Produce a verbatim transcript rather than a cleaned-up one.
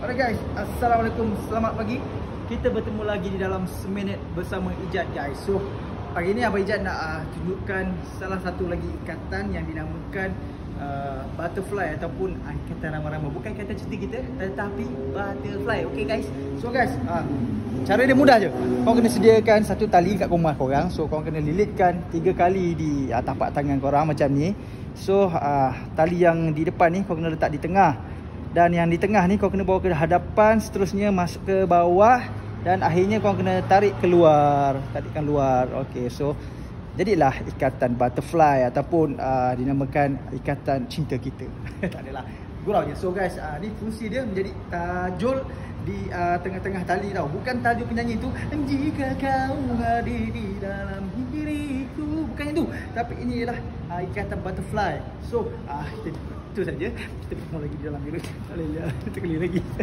Alright guys, Assalamualaikum, selamat pagi. Kita bertemu lagi di dalam seminit bersama Ijat guys. So, pagi ni Abang Ijat nak uh, tunjukkan salah satu lagi ikatan yang dinamakan uh, butterfly ataupun uh, ikatan rama-rama. Bukan ikatan cinta kita, tetapi butterfly. Okay guys. So guys, uh, cara dia mudah je. Kau kena sediakan satu tali kat rumah korang. So, kau kena lilitkan tiga kali di uh, tapak tangan korang macam ni. So, uh, tali yang di depan ni kau kena letak di tengah. Dan yang di tengah ni kau kena bawa ke hadapan, seterusnya masuk ke bawah dan akhirnya kau kena tarik keluar, tarikkan luar. Okey, so jadilah ikatan butterfly ataupun uh, dinamakan ikatan cinta kita. Tak adalah, gurau je. So guys, uh, ni fungsi dia menjadi tajul di uh, tengah-tengah tali tau. Bukan tajul penyanyi tu, jika kau hadir di dalam diriku, bukan itu. Tapi ini ialah uh, ikatan butterfly. So uh, itu saja. Kita bertemu lagi di dalam video. Tak boleh, kita kali lagi.